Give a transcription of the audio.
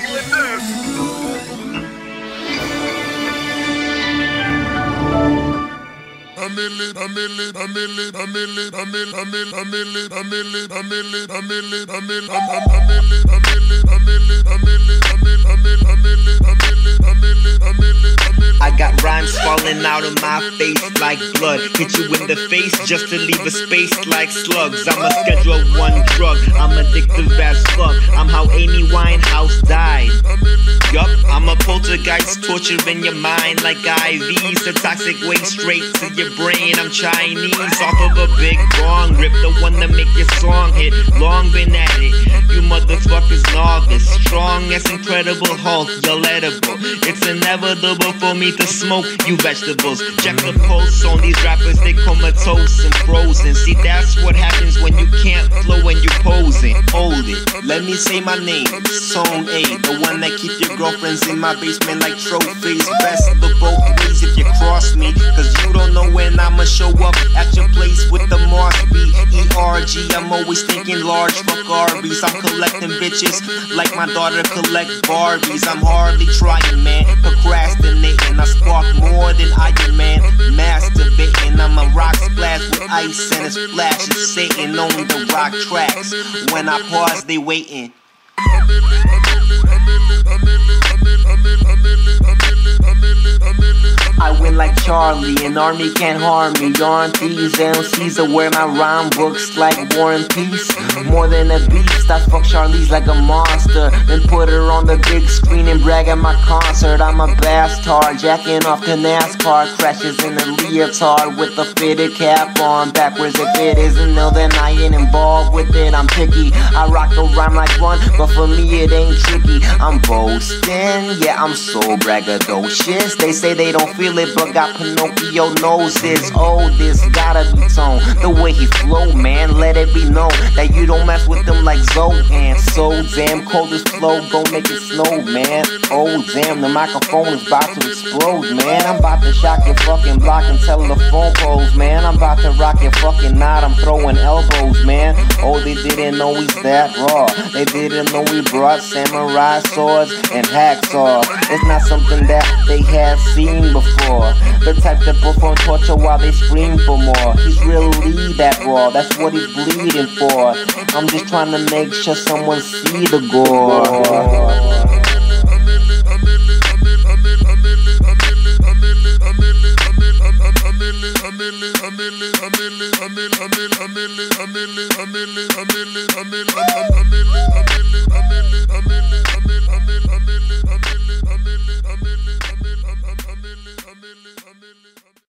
I got rhymes falling out of my face like blood. Hit you in the face just to leave a space like slugs. I'm a Schedule 1 drug, I'm addictive as fuck. I'm how Amy Winehouse died. Yup, I'm a poltergeist, torturing your mind like IVs. A toxic waste straight to your brain. I'm Chinese, off of a big bong rip, the one that make your song hit. Long been at it, you motherfuckers novice. Strong as Incredible Hulk, you're edible. It's inevitable for me to smoke you vegetables. Check the pulse on these rappers, they comatose and frozen. See, that's what happens when you can't flow when you posing. Hold it, let me say my name. Song A, the one that keep your girlfriends in my basement like trophies. Best of both ways if you cross me, cause you don't know when I'ma show up at your place with the Mars B-E-R-G. I'm always thinking large, fuck Arby's. I'm collecting bitches like my daughter collect Barbies. I'm hardly trying, man, procrastinating. I spark more than Iron Man, masturbating. I'm a rock splash with ice and a splash of Satan on the rock tracks. When I pause, they waiting. I win like Charlie, an army can't harm me. Yarn thieves, MCs, I wear my rhyme books like War and Peace. More than a beast, I fuck Charlize like a monster, then put her on the big screen and brag at my concert. I'm a bastard, jacking off to NASCAR crashes in a leotard with a fitted cap on backwards. If it isn't, no, then I ain't involved with it. I'm picky, I rock a rhyme like one, but for me it ain't tricky. I'm boasting, yeah, I'm so braggadocious. They say they don't feel it, but got Pinocchio noses. Oh, this gotta be tone, the way he flow, man. Let it be known that you don't mess with them like Zohan. So damn cold, this flow gon' make it snow, man. Oh damn, the microphone is about to explode, man. I'm about to shock your fucking block and telephone poles, man. I'm about to rock your fucking knot, I'm throwing elbows, man. Oh, they didn't know he's that raw. They didn't know we brought samurai swords and hacksaws. It's not something that they have seen before. The type that perform torture while they scream for more. He's really that raw, that's what he's bleeding for. I'm just trying to make sure someone see the gore.